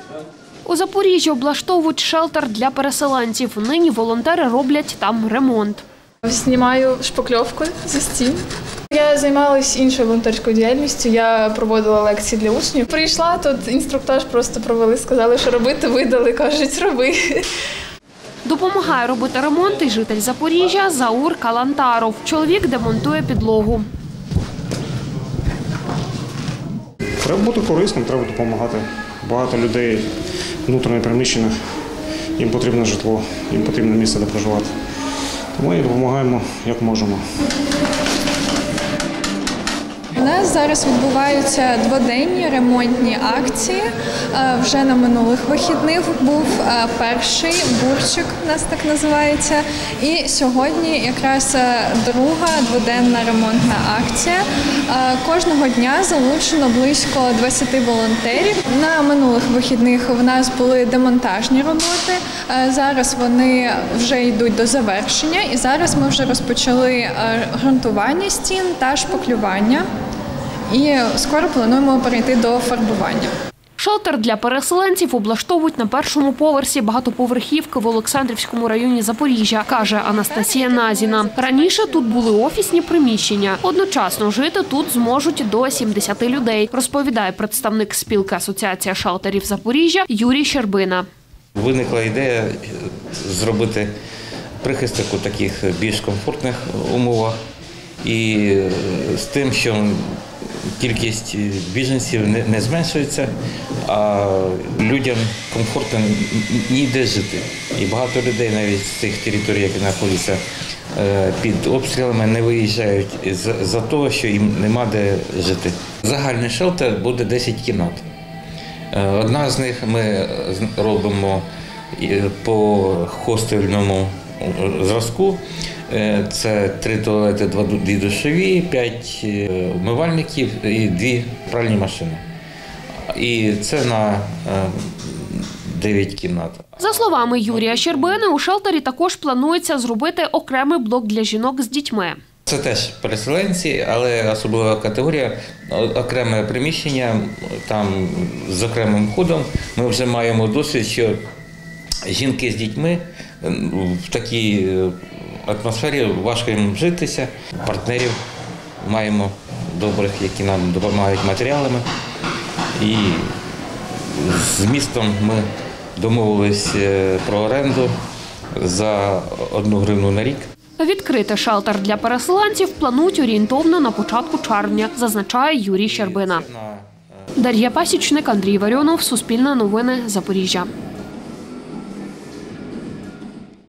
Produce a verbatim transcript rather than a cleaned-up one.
У Запоріжжі облаштовують шелтер для переселенців. Нині волонтери роблять там ремонт. Знімаю шпакльовку зі стін. Я займалася іншою волонтерською діяльністю, я проводила лекції для учнів. Прийшла, тут інструктаж просто провели, сказали, що робити, видали, кажуть, роби. Допомагає робити ремонт і житель Запоріжжя Заур Калантаров. Чоловік демонтує підлогу. Треба бути корисним, треба допомагати. Багато людей внутрішньо переміщених, їм потрібне житло, їм потрібне місце, де проживати. Тому і допомагаємо, як можемо. У нас зараз відбуваються дводенні ремонтні акції. Вже на минулих вихідних був перший бурчик, у нас так називається. І сьогодні якраз друга дводенна ремонтна акція. Кожного дня залучено близько двадцяти волонтерів. На минулих вихідних у нас були демонтажні роботи. Зараз вони вже йдуть до завершення. І зараз ми вже розпочали ґрунтування стін та шпаклювання. І скоро плануємо перейти до фарбування. Шелтер для переселенців облаштовують на першому поверсі багатоповерхівки в Олександрівському районі Запоріжжя, каже Анастасія Назіна. Раніше тут були офісні приміщення. Одночасно жити тут зможуть до сімдесяти людей, розповідає представник спілки Асоціація шелтерів Запоріжжя Юрій Щербина. Виникла ідея зробити прихисток у таких більш комфортних умовах. І з тим, що кількість біженців не зменшується, а людям комфортно ніде жити. І багато людей навіть з тих територій, які знаходяться під обстрілами, не виїжджають за того, що їм нема де жити. Загальний шелтер буде десять кімнат. Одна з них ми робимо по хостельному зразку. Це три туалети, дві душові, п'ять вмивальників і дві пральні машини. І це на дев'ять кімнат. За словами Юрія Щербини, у шелтері також планується зробити окремий блок для жінок з дітьми. Це теж переселенці, але особлива категорія, окреме приміщення, там з окремим входом. Ми вже маємо досвід, що жінки з дітьми в такій атмосфері важко їм житися. Партнерів маємо добрих, які нам допомагають матеріалами. І з містом ми домовились про оренду за одну гривну на рік. Відкрити шелтер для переселенців планують орієнтовно на початку червня, зазначає Юрій Щербина. Дар'я Пасічник, Андрій Варіонов, Суспільне новини, Запоріжжя.